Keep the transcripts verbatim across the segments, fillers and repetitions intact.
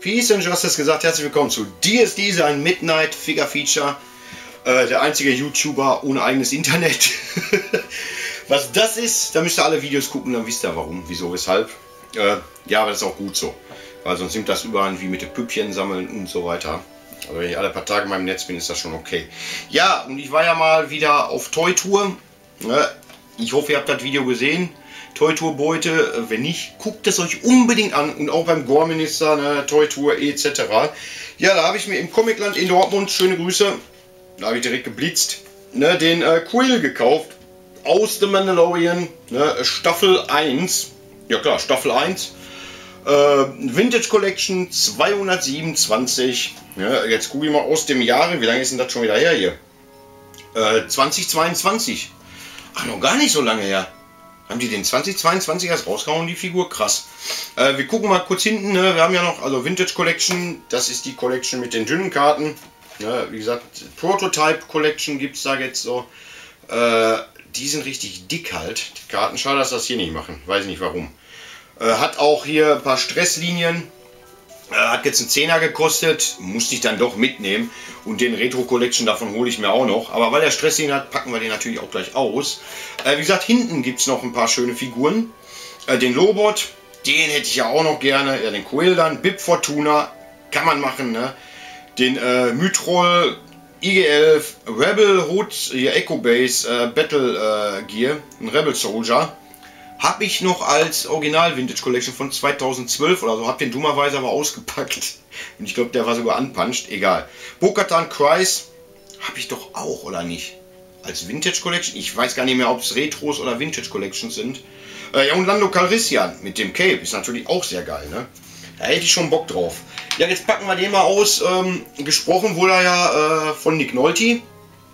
Peace and Justice gesagt, herzlich willkommen zu D S D, sein Midnight Figure Feature. Äh, der einzige YouTuber ohne eigenes Internet. Was das ist, da müsst ihr alle Videos gucken, dann wisst ihr warum, wieso, weshalb. Äh, ja, aber das ist auch gut so. Weil sonst nimmt das überall wie mit den Püppchen sammeln und so weiter. Also wenn ich alle paar Tage in meinem Netz bin, ist das schon okay. Ja, und ich war ja mal wieder auf Toy-Tour. Ich hoffe, ihr habt das Video gesehen. Toy-Tour-Beute. Wenn nicht, guckt es euch unbedingt an. Und auch beim Gore-Minister, ne, Toy-Tour et cetera. Ja, da habe ich mir im Comicland in Dortmund, schöne Grüße, da habe ich direkt geblitzt, ne, den äh, Quill gekauft. Aus The Mandalorian, ne, Staffel eins. Ja klar, Staffel eins. Äh, Vintage Collection zweihundertsiebenundzwanzig. Ja, jetzt gucke ich mal aus dem Jahre. Wie lange ist denn das schon wieder her hier? Äh, zweitausendzweiundzwanzig. Ach, noch gar nicht so lange her. Haben die den zweitausendzweiundzwanzig erst rausgehauen, die Figur? Krass. Äh, wir gucken mal kurz hinten. Ne? Wir haben ja noch, also Vintage Collection. Das ist die Collection mit den dünnen Karten. Ne? Wie gesagt, Prototype Collection gibt es da jetzt so. Äh, die sind richtig dick halt. Die Karten, schade, dass das hier nicht machen. Weiß nicht warum. Äh, hat auch hier ein paar Stresslinien. Äh, hat jetzt einen Zehner gekostet. Musste ich dann doch mitnehmen. Und den Retro Collection, davon hole ich mir auch noch. Aber weil der Stresslinien hat, packen wir den natürlich auch gleich aus. Äh, wie gesagt, hinten gibt es noch ein paar schöne Figuren. Äh, den Lobot, den hätte ich ja auch noch gerne. Ja, den Quill dann. Bib Fortuna, kann man machen. Ne? Den äh, Mythrol, I G elf, Rebel Hood, hier Echo Base, äh, Battle äh, Gear, ein Rebel Soldier. Habe ich noch als Original Vintage Collection von zweitausendzwölf oder so. Habe den dummerweise aber ausgepackt. Und ich glaube, der war sogar unpunched. Egal. Bo-Katan Kryze habe ich doch auch, oder nicht? Als Vintage Collection? Ich weiß gar nicht mehr, ob es Retros oder Vintage Collections sind. Äh, ja, und Lando Calrissian mit dem Cape ist natürlich auch sehr geil, ne? Da hätte ich schon Bock drauf. Ja, jetzt packen wir den mal aus. Ähm, gesprochen wurde er ja äh, von Nick Nolte.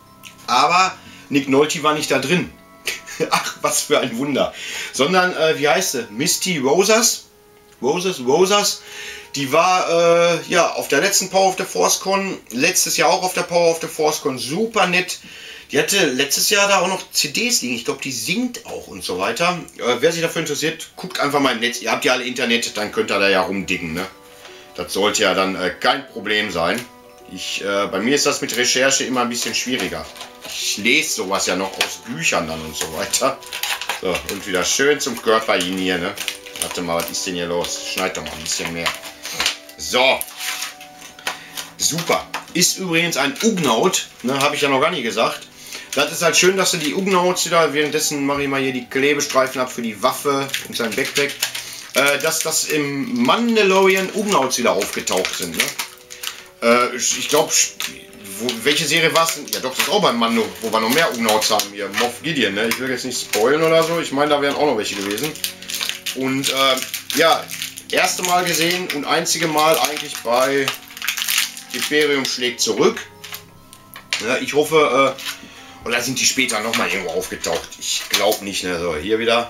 Aber Nick Nolte war nicht da drin. Ach, was für ein Wunder. Sondern, äh, wie heißt sie? Misty Rosas. Roses, Rosas. Die war, äh, ja, auf der letzten Power of the Force Con. Letztes Jahr auch auf der Power of the Force Con. Super nett. Die hatte letztes Jahr da auch noch C Ds liegen. Ich glaube, die singt auch und so weiter. Äh, wer sich dafür interessiert, guckt einfach mal im Netz. Ihr habt ja alle Internet, dann könnt ihr da ja rumdiggen, ne? Das sollte ja dann äh, kein Problem sein. Ich, äh, bei mir ist das mit Recherche immer ein bisschen schwieriger. Ich lese sowas ja noch aus Büchern dann und so weiter. So, und wieder schön zum Körper hin hier, ne? Warte mal, was ist denn hier los? Schneid doch mal ein bisschen mehr. So. Super. Ist übrigens ein Ugnaut, ne? Habe ich ja noch gar nicht gesagt. Das ist halt schön, dass du die Ugnauts wieder, währenddessen mache ich mal hier die Klebestreifen ab für die Waffe und sein Backpack. Äh, dass das im Mandalorian Ugnauts wieder aufgetaucht sind, ne? Äh, ich glaube, welche Serie war es denn? Ja doch, das ist auch beim Mando, wo wir noch mehr Ugnauts haben hier. Moff Gideon, ne? Ich will jetzt nicht spoilen oder so. Ich meine, da wären auch noch welche gewesen. Und äh, ja, erste Mal gesehen und einzige Mal eigentlich bei Imperium schlägt zurück. Ja, ich hoffe, äh, oder sind die später nochmal irgendwo aufgetaucht? Ich glaube nicht, ne? So, hier wieder.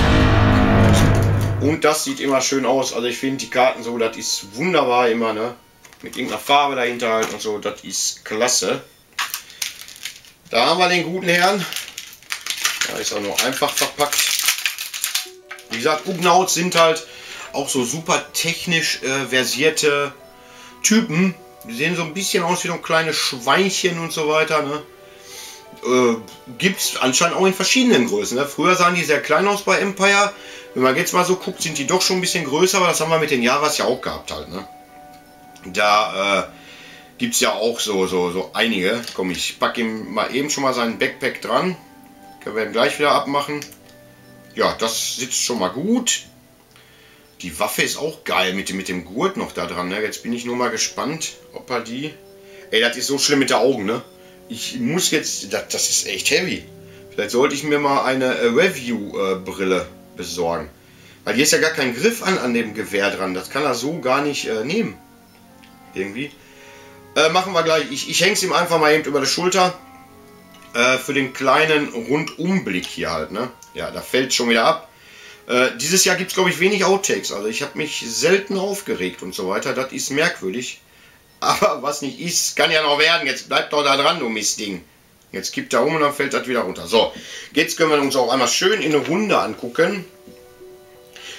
Und das sieht immer schön aus. Also ich finde die Karten so, das ist wunderbar immer, ne? Mit irgendeiner Farbe dahinter halt und so, das ist klasse. Da haben wir den guten Herrn. Da ist auch nur einfach verpackt. Wie gesagt, Ugnauts sind halt auch so super technisch äh, versierte Typen. Die sehen so ein bisschen aus wie so kleine Schweinchen und so weiter, ne? Äh, Gibt es anscheinend auch in verschiedenen Größen. Ne? Früher sahen die sehr klein aus bei Empire. Wenn man jetzt mal so guckt, sind die doch schon ein bisschen größer, aber das haben wir mit den Javas ja auch gehabt halt, ne? Da äh, gibt es ja auch so, so, so einige. Komm, ich packe ihm mal eben schon mal seinen Backpack dran. Können wir ihn gleich wieder abmachen. Ja, das sitzt schon mal gut. Die Waffe ist auch geil mit dem, mit dem Gurt noch da dran, ne? Jetzt bin ich nur mal gespannt, ob er die... Ey, das ist so schlimm mit den Augen, ne? Ich muss jetzt... Das, das ist echt heavy. Vielleicht sollte ich mir mal eine äh, Review-Brille äh, besorgen. Weil hier ist ja gar kein Griff an, an dem Gewehr dran. Das kann er so gar nicht äh, nehmen. Irgendwie. Äh, machen wir gleich. Ich, ich hänge es ihm einfach mal eben über die Schulter. Äh, für den kleinen Rundumblick hier halt, ne? Ja, da fällt schon wieder ab. Äh, dieses Jahr gibt es, glaube ich, wenig Outtakes. Also ich habe mich selten aufgeregt und so weiter. Das ist merkwürdig. Aber was nicht ist, kann ja noch werden. Jetzt bleibt doch da dran, du Mistding. Jetzt kippt er um und dann fällt das wieder runter. So, jetzt können wir uns auch einmal schön in eine Runde angucken.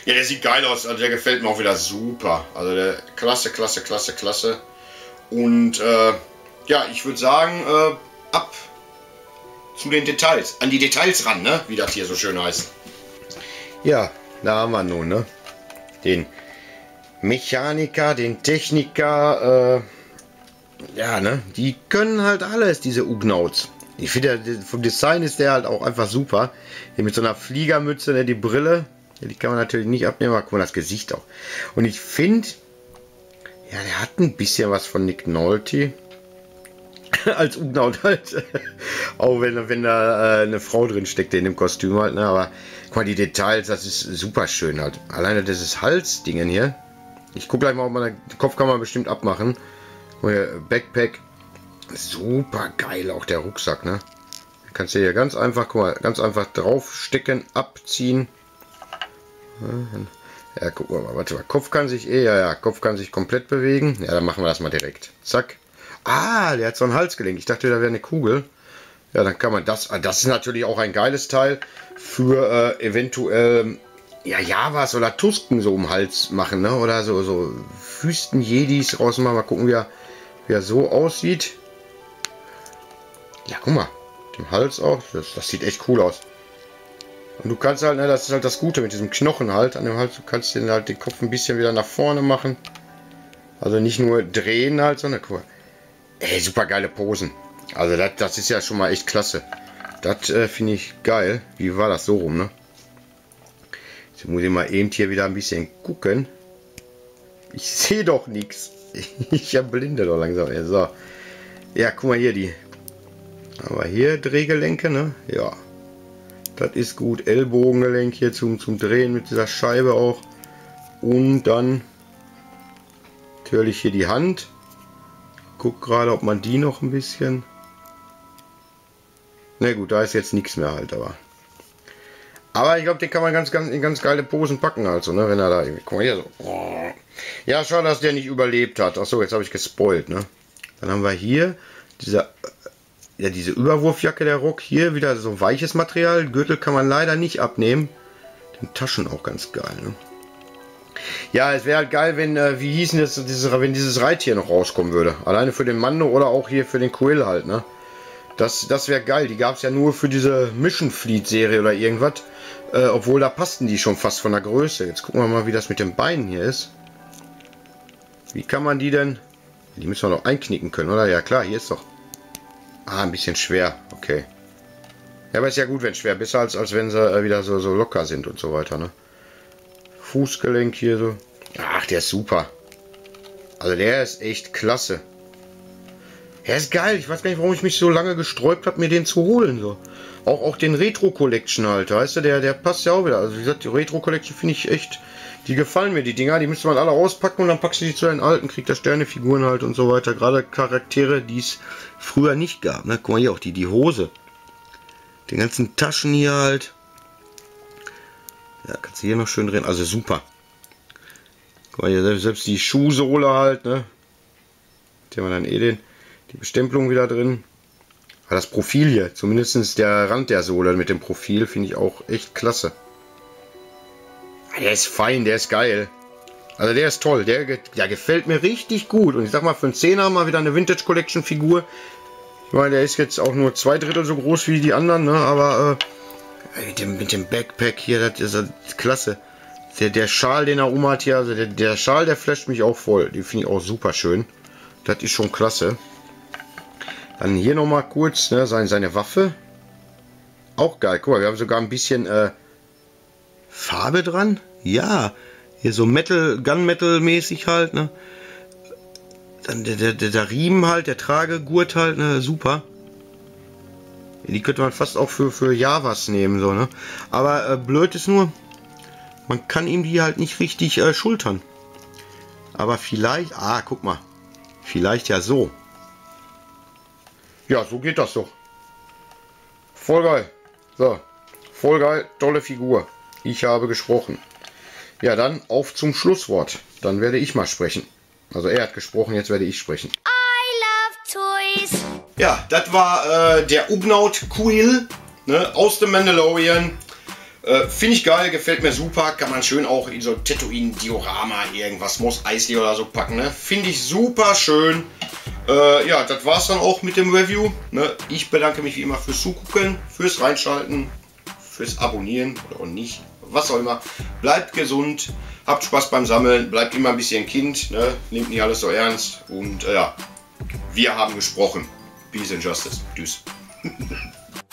Ja, der sieht geil aus. Also der gefällt mir auch wieder super. Also der klasse, klasse, klasse, klasse. Und äh, ja, ich würde sagen, äh, ab zu den Details. An die Details ran, ne? Wie das hier so schön heißt. Ja, da haben wir nun, ne? Den Mechaniker, den Techniker, äh, ja, ne? Die können halt alles, diese Ugnauts. Ich finde, vom Design ist der halt auch einfach super. Hier mit so einer Fliegermütze, ne? Die Brille. Ja, die kann man natürlich nicht abnehmen, aber guck mal, das Gesicht auch. Und ich finde, ja, der hat ein bisschen was von Nick Nolte. Als Ugnaut halt. Auch wenn, wenn da äh, eine Frau drin steckt in dem Kostüm halt. Ne? Aber guck mal, die Details, das ist super schön halt. Alleine dieses Halsdingen hier. Ich gucke gleich mal, ob man den Kopf kann man bestimmt abmachen. Backpack. Super geil, auch der Rucksack, ne? Kannst du hier ganz einfach, guck mal, ganz einfach draufstecken, abziehen. Ja, guck mal, warte mal. Kopf kann sich eh, ja, ja, Kopf kann sich komplett bewegen. Ja, dann machen wir das mal direkt. Zack. Ah, der hat so ein Halsgelenk. Ich dachte, da wäre eine Kugel. Ja, dann kann man das. Das ist natürlich auch ein geiles Teil für äh, eventuell ja Javas oder Tusken so um Hals machen, ne? Oder so so Wüsten-Jedis rausmachen. Mal gucken, wie er, wie er so aussieht. Ja, guck mal, dem Hals auch. Das, das sieht echt cool aus. Und du kannst halt, ne, das ist halt das Gute mit diesem Knochen halt an dem Hals. Du kannst den halt den Kopf ein bisschen wieder nach vorne machen. Also nicht nur drehen halt, sondern guck mal. Ey, super geile Posen. Also das, das ist ja schon mal echt klasse. Das äh, finde ich geil. Wie war das so rum, ne? Jetzt muss ich mal eben hier wieder ein bisschen gucken. Ich sehe doch nichts. Ich blinde doch langsam. Ja, so. Ja, guck mal hier die. Aber hier Drehgelenke, ne? Ja. Das ist gut. Ellbogengelenk hier zum, zum Drehen mit dieser Scheibe auch. Und dann natürlich hier die Hand. Guck gerade, ob man die noch ein bisschen... Na gut, da ist jetzt nichts mehr halt, aber... Aber ich glaube, den kann man ganz, ganz in ganz geile Posen packen, also, ne? Wenn er da irgendwie... Guck mal hier so. Ja, schade, dass der nicht überlebt hat. Achso, jetzt habe ich gespoilt, ne? Dann haben wir hier diese... Ja, diese Überwurfjacke, der Rock, hier wieder so weiches Material. Gürtel kann man leider nicht abnehmen. Die Taschen auch ganz geil, ne? Ja, es wäre halt geil, wenn, äh, wie hieß denn das, dieses, wenn dieses Reittier noch rauskommen würde. Alleine für den Mando oder auch hier für den Quill halt, ne? Das, das wäre geil. Die gab es ja nur für diese Mission Fleet Serie oder irgendwas. Äh, obwohl, da passten die schon fast von der Größe. Jetzt gucken wir mal, wie das mit den Beinen hier ist. Wie kann man die denn... Die müssen wir noch einknicken können, oder? Ja klar, hier ist doch... Ah, ein bisschen schwer. Okay. Ja, aber ist ja gut, wenn schwer. Besser als, als wenn sie äh, wieder so, so locker sind und so weiter, ne? Fußgelenk hier so. Ach, der ist super. Also der ist echt klasse. Er ist geil. Ich weiß gar nicht, warum ich mich so lange gesträubt habe, mir den zu holen. So. Auch, auch den Retro Collection halt. Weißt du, der, der passt ja auch wieder. Also wie gesagt, die Retro Collection finde ich echt... Die gefallen mir, die Dinger. Die müsste man alle auspacken und dann packst du die zu den alten. Kriegt der Sternefiguren halt und so weiter. Gerade Charaktere, die es früher nicht gab. Ne? Guck mal hier auch die, die Hose. Den ganzen Taschen hier halt. Ja, kannst du hier noch schön drehen. Also super. Guck mal hier, selbst die Schuhsohle halt, ne? Hier haben wir dann eh den, die Bestempelung wieder drin. Aber das Profil hier, zumindest der Rand der Sohle mit dem Profil, finde ich auch echt klasse. Der ist fein, der ist geil. Also der ist toll, der, der gefällt mir richtig gut. Und ich sag mal, für einen Zehner mal wieder eine Vintage Collection Figur. Ich meine, der ist jetzt auch nur zwei Drittel so groß wie die anderen, ne? Aber äh, mit, dem, mit dem Backpack hier, das ist, das ist klasse. Der, der Schal, den er um hat hier, also der, der Schal, der flasht mich auch voll. Den finde ich auch super schön. Das ist schon klasse. Dann hier nochmal kurz, ne, seine, seine Waffe. Auch geil. Guck mal, wir haben sogar ein bisschen äh, Farbe dran. Ja, hier so Metal, Gunmetal mäßig halt, ne. Dann der, der, der, der Riemen halt, der Tragegurt halt, ne, super. Die könnte man fast auch für, für Javas nehmen, so, ne. Aber äh, blöd ist nur, man kann ihm die halt nicht richtig äh, schultern. Aber vielleicht, ah, guck mal, vielleicht ja so. Ja, so geht das doch. Voll geil. So, voll geil, tolle Figur. Ich habe gesprochen. Ja, dann auf zum Schlusswort. Dann werde ich mal sprechen. Also er hat gesprochen, jetzt werde ich sprechen. I love toys. Ja, das war äh, der Ugnaut Quill, ne, aus dem Mandalorian. Äh, Finde ich geil, gefällt mir super. Kann man schön auch in so Tatooine-Diorama irgendwas, Mos Eisley oder so packen. Ne? Finde ich super schön. Äh, ja, das war's dann auch mit dem Review. Ne? Ich bedanke mich wie immer fürs Zugucken, fürs Reinschalten, fürs Abonnieren oder auch nicht. Was auch immer. Bleibt gesund, habt Spaß beim Sammeln, bleibt immer ein bisschen Kind. Ne? Nehmt nicht alles so ernst. Und äh, ja, wir haben gesprochen. Peace and Justice. Tschüss.